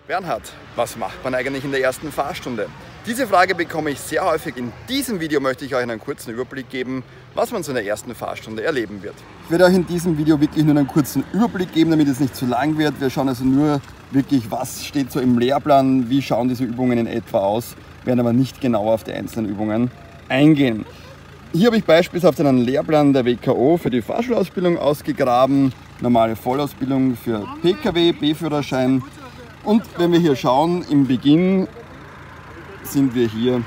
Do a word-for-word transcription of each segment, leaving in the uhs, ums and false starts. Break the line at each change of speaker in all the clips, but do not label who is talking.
Bernhard, was macht man eigentlich in der ersten Fahrstunde? Diese Frage bekomme ich sehr häufig. In diesem Video möchte ich euch einen kurzen Überblick geben, was man so in der ersten Fahrstunde erleben wird.
Ich werde euch in diesem Video wirklich nur einen kurzen Überblick geben, damit es nicht zu lang wird. Wir schauen also nur wirklich, was steht so im Lehrplan, wie schauen diese Übungen in etwa aus, werden aber nicht genau auf die einzelnen Übungen eingehen. Hier habe ich beispielsweise einen Lehrplan der W K O für die Fahrschulausbildung ausgegraben, normale Vollausbildung für P K W, B-Führerschein. Und wenn wir hier schauen, im Beginn sind wir hier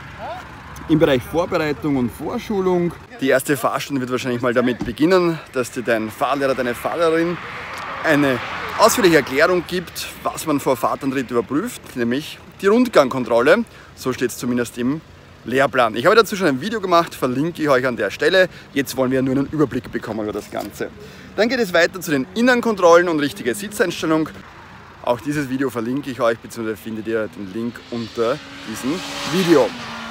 im Bereich Vorbereitung und Vorschulung.
Die erste Fahrstunde wird wahrscheinlich mal damit beginnen, dass dir dein Fahrlehrer, deine Fahrlehrerin eine ausführliche Erklärung gibt, was man vor Fahrtantritt überprüft, nämlich die Rundgangkontrolle. So steht es zumindest im Lehrplan. Ich habe dazu schon ein Video gemacht, verlinke ich euch an der Stelle. Jetzt wollen wir nur einen Überblick bekommen über das Ganze. Dann geht es weiter zu den Innenkontrollen und richtige Sitzeinstellung. Auch dieses Video verlinke ich euch, beziehungsweise findet ihr den Link unter diesem Video.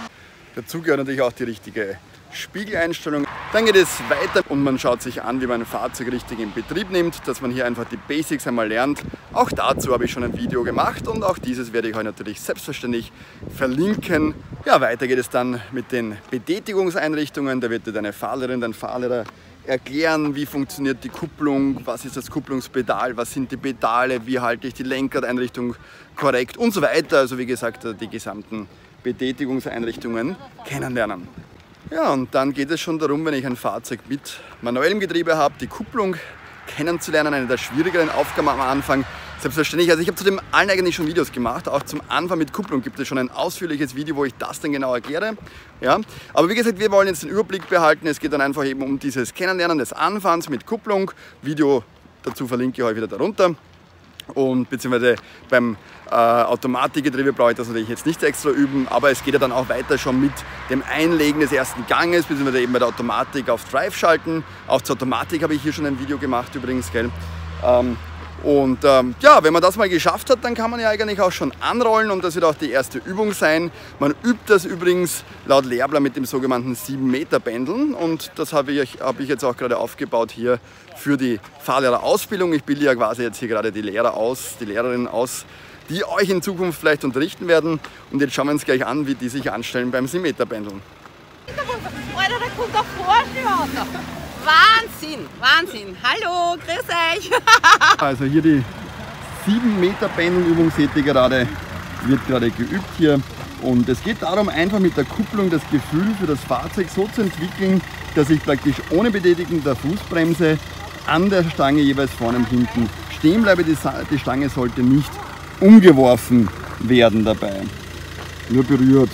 Dazu gehört natürlich auch die richtige Spiegeleinstellung. Dann geht es weiter und man schaut sich an, wie man ein Fahrzeug richtig in Betrieb nimmt, dass man hier einfach die Basics einmal lernt. Auch dazu habe ich schon ein Video gemacht und auch dieses werde ich euch natürlich selbstverständlich verlinken. Ja, weiter geht es dann mit den Betätigungseinrichtungen. Da wird dir deine Fahrlehrerin, dein Fahrlehrer erklären, wie funktioniert die Kupplung, was ist das Kupplungspedal, was sind die Pedale, wie halte ich die Lenkradeinrichtung korrekt und so weiter. Also wie gesagt, die gesamten Betätigungseinrichtungen kennenlernen. Ja, und dann geht es schon darum, wenn ich ein Fahrzeug mit manuellem Getriebe habe, die Kupplung kennenzulernen, eine der schwierigeren Aufgaben am Anfang. Selbstverständlich, also ich habe zu dem allen eigentlich schon Videos gemacht, auch zum Anfang mit Kupplung gibt es schon ein ausführliches Video, wo ich das dann genau erkläre. Ja, aber wie gesagt, wir wollen jetzt den Überblick behalten, es geht dann einfach eben um dieses Kennenlernen des Anfangs mit Kupplung. Video dazu verlinke ich euch wieder darunter. Und beziehungsweise beim äh, Automatikgetriebe brauche ich das natürlich jetzt nicht extra üben, aber es geht ja dann auch weiter schon mit dem Einlegen des ersten Ganges, beziehungsweise eben bei der Automatik auf Drive schalten. Auch zur Automatik habe ich hier schon ein Video gemacht übrigens, gell? Ähm, und ähm, ja, wenn man das mal geschafft hat, dann kann man ja eigentlich auch schon anrollen und das wird auch die erste Übung sein. Man übt das übrigens laut Lehrplan mit dem sogenannten sieben Meter Pendeln und das habe ich, hab ich jetzt auch gerade aufgebaut hier für die Fahrlehrerausbildung. Ich bilde ja quasi jetzt hier gerade die Lehrer aus, die Lehrerinnen aus, die euch in Zukunft vielleicht unterrichten werden. Und jetzt schauen wir uns gleich an, wie die sich anstellen beim sieben Meter Pendeln.
Alter, da kommt der Vorschauer. Wahnsinn, Wahnsinn. Hallo, grüß euch.
Also hier die sieben Meter Pendelübung seht ihr gerade, wird gerade geübt hier. Und es geht darum, einfach mit der Kupplung das Gefühl für das Fahrzeug so zu entwickeln, dass ich praktisch ohne Betätigen der Fußbremse an der Stange jeweils vorne und hinten stehen bleibe. Die, die Stange sollte nicht umgeworfen werden dabei, nur berührt.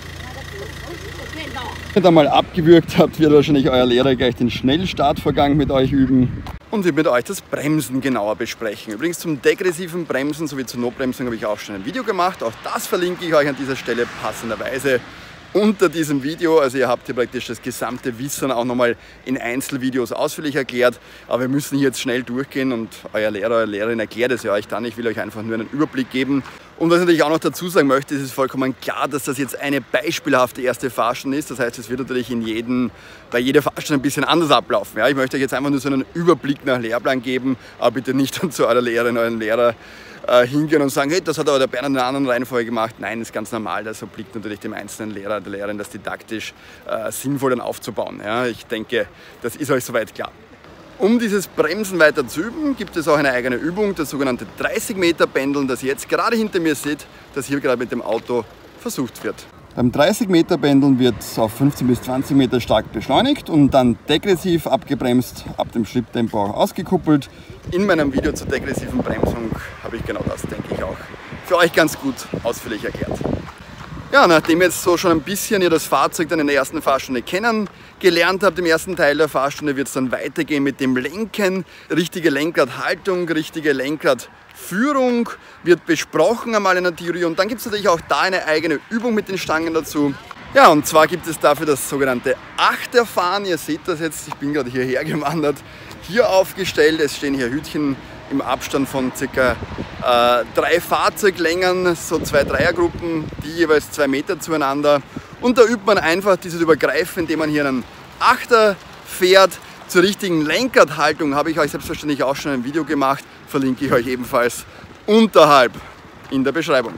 Wenn ihr da mal abgewürgt habt, wird wahrscheinlich euer Lehrer gleich den Schnellstartvorgang mit euch üben.
Und wir mit euch das Bremsen genauer besprechen. Übrigens zum degressiven Bremsen sowie zur Notbremsung habe ich auch schon ein Video gemacht. Auch das verlinke ich euch an dieser Stelle passenderweise unter diesem Video. Also ihr habt hier praktisch das gesamte Wissen auch nochmal in Einzelvideos ausführlich erklärt. Aber wir müssen hier jetzt schnell durchgehen und euer Lehrer, eure Lehrerin erklärt es ja euch dann. Ich will euch einfach nur einen Überblick geben. Und was ich natürlich auch noch dazu sagen möchte, ist es vollkommen klar, dass das jetzt eine beispielhafte erste Fahrstunde ist. Das heißt, es wird natürlich in jedem, bei jeder Fahrstunde ein bisschen anders ablaufen. Ja, ich möchte euch jetzt einfach nur so einen Überblick nach Lehrplan geben, aber bitte nicht dann zu eurer Lehrerin, euren Lehrer äh, hingehen und sagen, hey, das hat aber der Bernhard in einer anderen Reihenfolge gemacht. Nein, das ist ganz normal. Das obliegt natürlich dem einzelnen Lehrer, der Lehrerin, das didaktisch äh, sinnvoll dann aufzubauen. Ja, ich denke, das ist euch soweit klar. Um dieses Bremsen weiter zu üben, gibt es auch eine eigene Übung, das sogenannte dreißig Meter Pendeln, das ihr jetzt gerade hinter mir seht, das hier gerade mit dem Auto versucht wird.
Beim dreißig Meter Pendeln wird auf fünfzehn bis zwanzig Meter stark beschleunigt und dann degressiv abgebremst, ab dem Schritttempo auch ausgekuppelt.
In meinem Video zur degressiven Bremsung habe ich genau das, denke ich, auch für euch ganz gut ausführlich erklärt. Ja, nachdem jetzt so schon ein bisschen ihr das Fahrzeug dann in der ersten Fahrstunde kennengelernt habt, im ersten Teil der Fahrstunde wird es dann weitergehen mit dem Lenken. Richtige Lenkradhaltung, richtige Lenkradführung wird besprochen einmal in der Theorie und dann gibt es natürlich auch da eine eigene Übung mit den Stangen dazu. Ja, und zwar gibt es dafür das sogenannte Achterfahren. Ihr seht das jetzt, ich bin gerade hierher gewandert, hier aufgestellt. Es stehen hier Hütchen im Abstand von ca. Äh, drei Fahrzeuglängen, so zwei Dreiergruppen, die jeweils zwei Meter zueinander. Und da übt man einfach dieses Übergreifen, indem man hier einen Achter fährt. Zur richtigen Lenkradhaltung habe ich euch selbstverständlich auch schon ein Video gemacht, verlinke ich euch ebenfalls unterhalb. in der Beschreibung.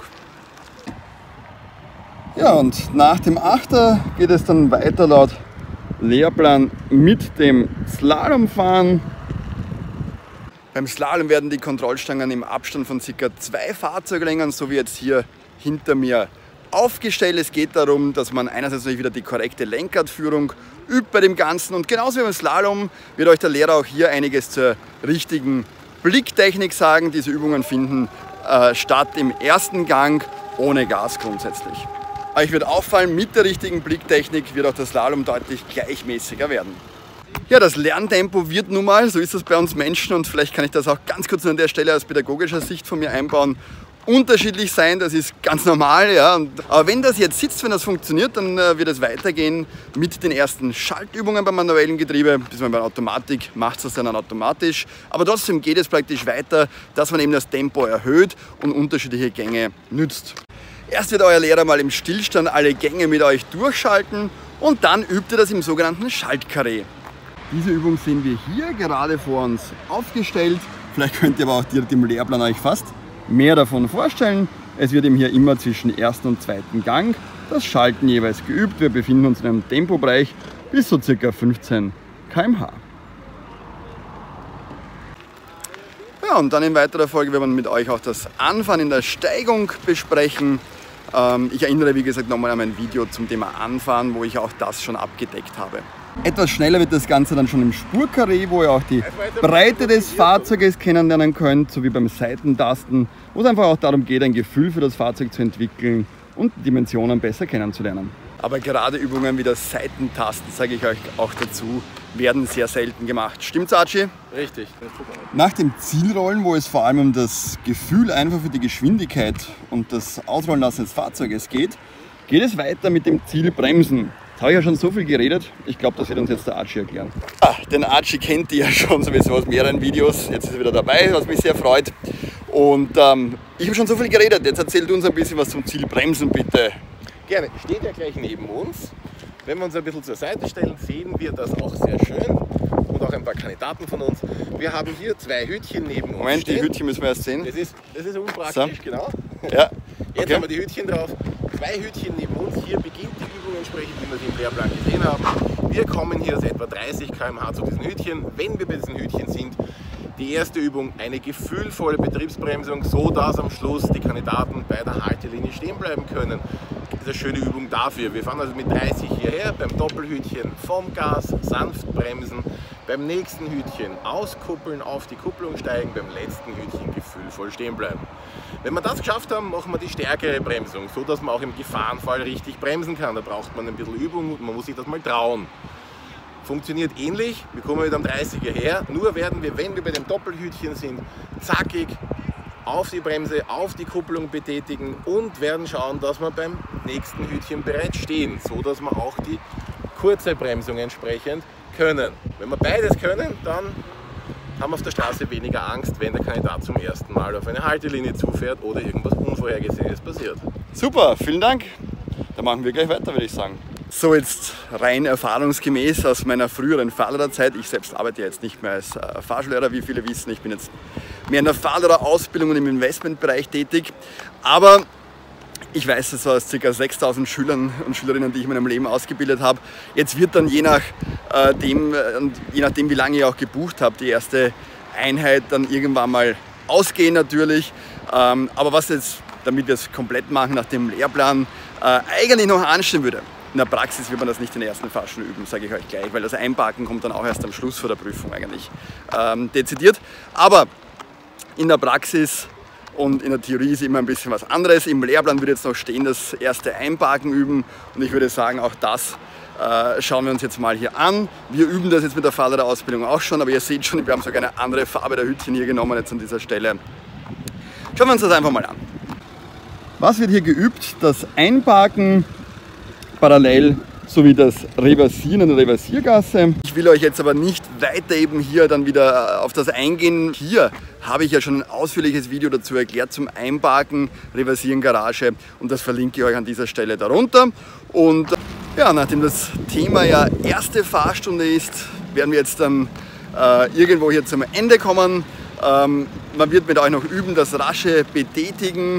Ja, und nach dem Achter geht es dann weiter laut Lehrplan mit dem Slalomfahren.
Beim Slalom werden die Kontrollstangen im Abstand von ca. zwei Fahrzeuglängern, so wie jetzt hier hinter mir, aufgestellt. Es geht darum, dass man einerseits natürlich wieder die korrekte Lenkrad-Führung übt bei dem Ganzen, und genauso wie beim Slalom wird euch der Lehrer auch hier einiges zur richtigen Blicktechnik sagen. Diese Übungen finden äh, statt im ersten Gang ohne Gas grundsätzlich. Euch wird auffallen, mit der richtigen Blicktechnik wird auch der Slalom deutlich gleichmäßiger werden. Ja, das Lerntempo wird nun mal, so ist das bei uns Menschen, und vielleicht kann ich das auch ganz kurz an der Stelle aus pädagogischer Sicht von mir einbauen, unterschiedlich sein. Das ist ganz normal. Ja. Aber wenn das jetzt sitzt, wenn das funktioniert, dann wird es weitergehen mit den ersten Schaltübungen beim manuellen Getriebe. Bis man bei der Automatik macht es das dann automatisch. Aber trotzdem geht es praktisch weiter, dass man eben das Tempo erhöht und unterschiedliche Gänge nützt. Erst wird euer Lehrer mal im Stillstand alle Gänge mit euch durchschalten und dann übt ihr das im sogenannten Schaltkarree.
Diese Übung sehen wir hier gerade vor uns aufgestellt. Vielleicht könnt ihr aber auch direkt im Lehrplan euch fast mehr davon vorstellen. Es wird eben hier immer zwischen ersten und zweiten Gang das Schalten jeweils geübt. Wir befinden uns in einem Tempobereich bis so ca. fünfzehn Kilometer pro Stunde.
Ja, und dann in weiterer Folge werden wir mit euch auch das Anfahren in der Steigung besprechen. Ähm, ich erinnere, wie gesagt, nochmal an mein Video zum Thema Anfahren, wo ich auch das schon abgedeckt habe.
Etwas schneller wird das Ganze dann schon im Spurkarree, wo ihr auch die Breite des Fahrzeuges kennenlernen könnt, sowie beim Seitentasten, wo es einfach auch darum geht, ein Gefühl für das Fahrzeug zu entwickeln und Dimensionen besser kennenzulernen.
Aber gerade Übungen wie das Seitentasten, sage ich euch auch dazu, werden sehr selten gemacht. Stimmt's, Archie?
Richtig.
Nach dem Zielrollen, wo es vor allem um das Gefühl einfach für die Geschwindigkeit und das Ausrollen lassen des Fahrzeuges geht, geht es weiter mit dem Zielbremsen. Jetzt habe ich ja schon so viel geredet, ich glaube, das wird uns jetzt der Archie erklären.
Ah, den Archie kennt ihr ja schon sowieso aus mehreren Videos, jetzt ist er wieder dabei, was mich sehr freut. Und ähm, ich habe schon so viel geredet, jetzt erzähl du uns ein bisschen was zum Zielbremsen, bitte.
Gerne, steht ja gleich neben uns. Wenn wir uns ein bisschen zur Seite stellen, sehen wir das auch sehr schön und auch ein paar Kandidaten von uns. Wir haben hier zwei Hütchen neben uns
Moment,
stehen.
die Hütchen müssen wir erst sehen.
Das ist, das ist unpraktisch,
So.
genau.
Ja.
Jetzt
Okay.
haben wir die Hütchen drauf. Zwei Hütchen neben uns. Hier beginnt die Übung entsprechend, wie wir sie im Lehrplan gesehen haben. Wir kommen hier aus etwa dreißig Kilometer pro Stunde zu diesen Hütchen. Wenn wir bei diesen Hütchen sind, die erste Übung eine gefühlvolle Betriebsbremsung, so dass am Schluss die Kandidaten bei der Haltelinie stehen bleiben können. Das ist eine schöne Übung dafür. Wir fahren also mit dreißig hierher, beim Doppelhütchen vom Gas, sanft bremsen, beim nächsten Hütchen auskuppeln, auf die Kupplung steigen, beim letzten Hütchen gefühlvoll stehen bleiben. Wenn wir das geschafft haben, machen wir die stärkere Bremsung, so dass man auch im Gefahrenfall richtig bremsen kann. Da braucht man ein bisschen Übung und man muss sich das mal trauen. Funktioniert ähnlich, wir kommen wieder am dreißiger her, nur werden wir, wenn wir bei dem Doppelhütchen sind, zackig auf die Bremse, auf die Kupplung betätigen und werden schauen, dass wir beim nächsten Hütchen bereits stehen, so dass wir auch die kurze Bremsung entsprechend können. Wenn wir beides können, dann haben wir auf der Straße weniger Angst, wenn der Kandidat zum ersten Mal auf eine Haltelinie zufährt oder irgendwas Unvorhergesehenes passiert.
Super, vielen Dank. Dann machen wir gleich weiter, würde ich sagen. So, jetzt rein erfahrungsgemäß aus meiner früheren Fahrlehrerzeit. Ich selbst arbeite ja jetzt nicht mehr als äh, Fahrschullehrer, wie viele wissen. Ich bin jetzt mehr in der Fahrlehrerausbildung und im Investmentbereich tätig. Aber ich weiß es aus ca. sechstausend Schülern und Schülerinnen, die ich in meinem Leben ausgebildet habe. Jetzt wird dann je, nach, äh, dem, äh, je nachdem, wie lange ich auch gebucht habe, die erste Einheit dann irgendwann mal ausgehen natürlich. Ähm, aber was jetzt, damit wir es komplett machen nach dem Lehrplan, äh, eigentlich noch anstehen würde. In der Praxis wird man das nicht in der ersten Fahrstunde üben, sage ich euch gleich, weil das Einparken kommt dann auch erst am Schluss vor der Prüfung eigentlich ähm, dezidiert. Aber in der Praxis und in der Theorie ist immer ein bisschen was anderes. Im Lehrplan würde jetzt noch stehen, das erste Einparken üben, und ich würde sagen, auch das äh, schauen wir uns jetzt mal hier an. Wir üben das jetzt mit der Fahrlehrerausbildung auch schon, aber ihr seht schon, wir haben sogar eine andere Farbe der Hütchen hier genommen jetzt an dieser Stelle. Schauen wir uns das einfach mal an.
Was wird hier geübt? Das Einparken parallel sowie das Reversieren in der Reversiergasse.
Ich will euch jetzt aber nicht weiter eben hier dann wieder auf das eingehen. Hier habe ich ja schon ein ausführliches Video dazu erklärt zum Einparken, Reversieren, Garage, und das verlinke ich euch an dieser Stelle darunter. Und ja, nachdem das Thema ja erste Fahrstunde ist, werden wir jetzt dann äh, irgendwo hier zum Ende kommen. Ähm, man wird mit euch noch üben, das rasche Betätigen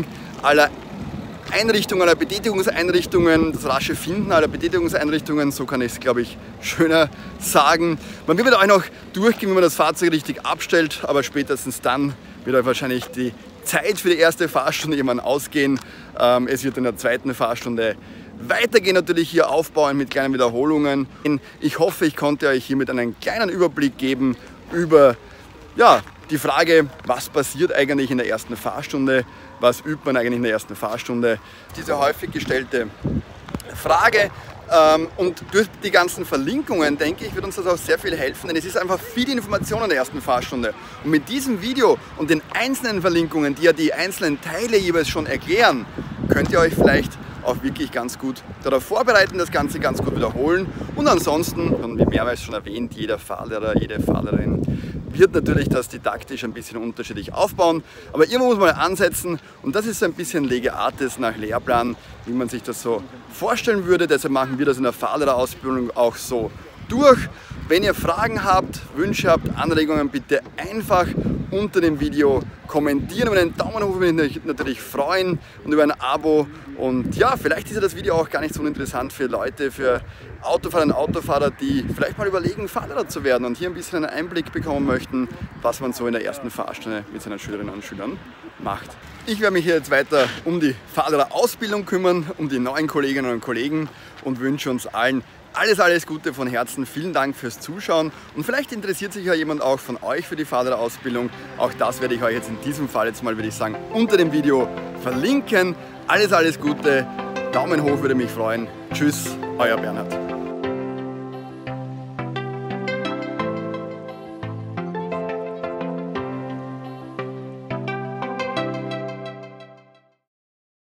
aller Einrichtungen, aller Betätigungseinrichtungen, das rasche Finden aller Betätigungseinrichtungen, so kann ich es, glaube ich, schöner sagen. Man wird auch noch durchgehen, wie man das Fahrzeug richtig abstellt, aber spätestens dann wird euch wahrscheinlich die Zeit für die erste Fahrstunde irgendwann ausgehen. Ähm, es wird in der zweiten Fahrstunde weitergehen, natürlich hier aufbauen mit kleinen Wiederholungen. Ich hoffe, ich konnte euch hiermit einen kleinen Überblick geben über ja, die Frage, was passiert eigentlich in der ersten Fahrstunde, was übt man eigentlich in der ersten Fahrstunde. Diese häufig gestellte Frage. Ähm, und durch die ganzen Verlinkungen, denke ich, wird uns das auch sehr viel helfen, denn es ist einfach viel Information in der ersten Fahrstunde. Und mit diesem Video und den einzelnen Verlinkungen, die ja die einzelnen Teile jeweils schon erklären, könnt ihr euch vielleicht auch wirklich ganz gut darauf vorbereiten, das Ganze ganz gut wiederholen. Und ansonsten, und wie mehrmals schon erwähnt, jeder Fahrlehrer, jede Fahrlehrerin wird natürlich das didaktisch ein bisschen unterschiedlich aufbauen. Aber irgendwo muss man ansetzen und das ist so ein bisschen Lege Artis nach Lehrplan, wie man sich das so vorstellen würde. Deshalb machen wir das in der Fahrlehrerausbildung auch so durch. Wenn ihr Fragen habt, Wünsche habt, Anregungen, bitte einfach unter dem Video kommentieren. Über einen Daumen hoch würde ich mich natürlich freuen und über ein Abo. Und ja, vielleicht ist ja das Video auch gar nicht so uninteressant für Leute, für Autofahrer und Autofahrer, die vielleicht mal überlegen, Fahrlehrer zu werden und hier ein bisschen einen Einblick bekommen möchten, was man so in der ersten Fahrstunde mit seinen Schülerinnen und Schülern macht. Ich werde mich hier jetzt weiter um die Fahrlehrerausbildung kümmern, um die neuen Kolleginnen und Kollegen und wünsche uns allen alles, alles Gute von Herzen. Vielen Dank fürs Zuschauen und vielleicht interessiert sich ja jemand auch von euch für die Fahrlehrerausbildung. Auch das werde ich euch jetzt in diesem Fall jetzt mal, würde ich sagen, unter dem Video verlinken. Alles, alles Gute. Daumen hoch würde mich freuen. Tschüss, euer Bernhard.